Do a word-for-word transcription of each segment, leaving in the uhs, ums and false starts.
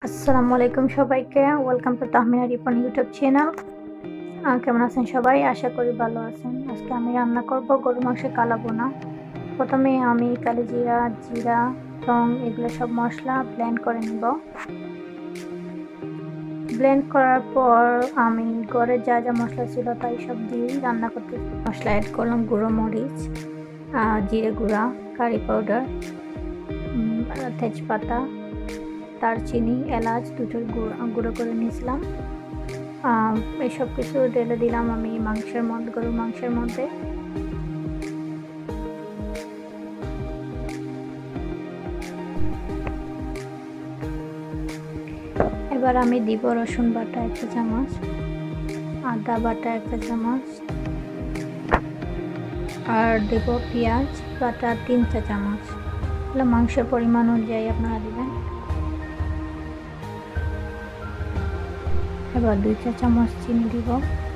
আসসালামু আলাইকুম সবাইকে। Welcome to Tahmina Ripon YouTube channel. কেমন আছেন সবাই? আশা করি ভালো আছেন। আজকে আমি রান্না করব গরু মাংসের কালা বোনা। প্রথমে আমি কালিজিরা, জিরা, লং এগুলো সব মশলা ব্লেন্ড করে নিব। ব্লেন্ড করার পর আমি ঘরে যা যা মশলা ছিল তাই সব দিয়ে রান্না করতে মশলা অ্যাড করলাম। গুঁড়ো মরিচ, জিরে গুঁড়া, কারি পাউডার, তেজপাতা, দারচিনি, এলাচ দুটোর গুঁড়ো করে নিয়েছিলাম। এইসব কিছু ঢেলে দিলাম আমি মাংসের মধ্যে, গরুর মাংসের মধ্যে। এবার আমি দিব রসুন বাটা একটা চামচ, আদা বাটা একটা চামচ, আর দেব পেঁয়াজ বাটা তিন চা চামচ। মাংসের পরিমাণ অনুযায়ী আপনারা দিবেন। এবার দুই চা চামচ চিনি দিব।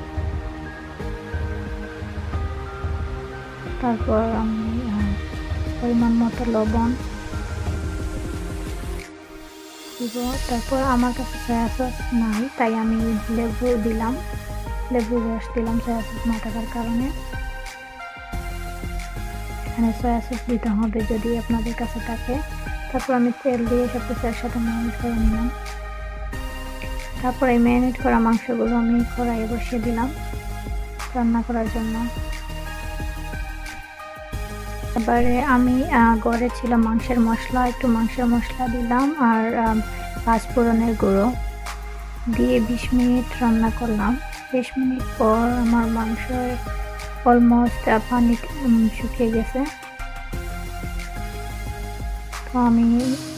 তারপর আমি পরিমাণ মতো লবণ দিব। তারপর আমার কাছে সয়া সস নাই, তাই আমি লেবু দিলাম, লেবু রস দিলাম সয়া সস না থাকার কারণে। এখানে সয়া সস দিতে হবে যদি আপনাদের কাছে থাকে। তারপর আমি তেল দিয়ে সব কিছু একসাথে ম্যারিনেট করে নিলাম। তারপর এই ম্যারিনেট করা মাংসগুলো আমি কড়াইয়ে বসিয়ে দিলাম রান্না করার জন্য। এবারে আমি ঘরে ছিল মাংসের মশলা, একটু মাংসের মশলা দিলাম আর পাঁচফোড়নের গুঁড়ো দিয়ে বিশ মিনিট রান্না করলাম। বিশ মিনিট পর আমার মাংস অলমোস্ট পানি শুকিয়ে গেছে। তো আমি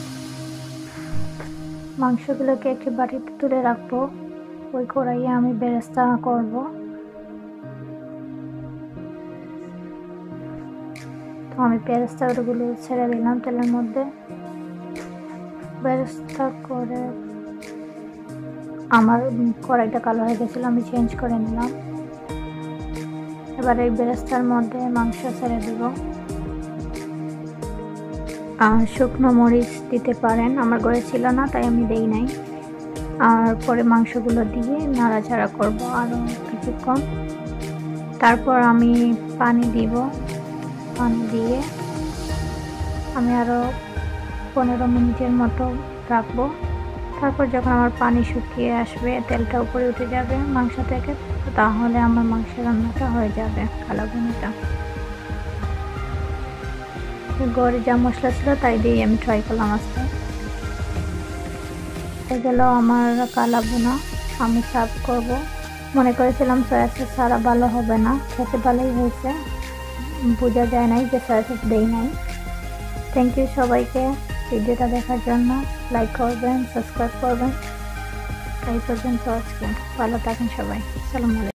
মাংসগুলোকে একটি বাটিতে তুলে রাখবো। ওই কড়াইয়ে আমি বেরেস্তা করব। তো আমি বেরেস্তাগুলো ছেড়ে দিলাম তেলের মধ্যে। বেরেস্তা করে আমার কড়াইটা কালো হয়ে গেছিলো, আমি চেঞ্জ করে নিলাম। এবার এই বেরেস্তার মধ্যে মাংস ছেড়ে দিব। আর শুকনো মরিচ দিতে পারেন, আমার ঘরে ছিল না তাই আমি দেই নাই। আর পরে মাংসগুলো দিয়ে নাড়াচাড়া করব আরও কিছুক্ষণ। তারপর আমি পানি দিব। পানি দিয়ে আমি আরও পনেরো মিনিটের মতো রাখবো। তারপর যখন আমার পানি শুকিয়ে আসবে, তেলটা উপরে উঠে যাবে মাংস থেকে, তাহলে আমার মাংসের রান্নাটা হয়ে যাবে, কালা বোনাটা। ঘরে যা মশলা ছিল তাই দিয়ে আমি ট্রাই করলাম আজকে। হয়ে গেল আমার কালা বোনা। আমি সার্ভ করব। মনে করেছিলাম সয়া সস ছাড়া ভালো হবে না, খেতে ভালোই হয়েছে, বোঝা যায় নাই যে সয়া সস দেই নাই। থ্যাংক ইউ সবাইকে ভিডিওটা দেখার জন্য। লাইক করবেন, সাবস্ক্রাইব করবেন। এই পর্যন্ত আজকে। ভালো থাকেন সবাই। আসসালামু আলাইকুম।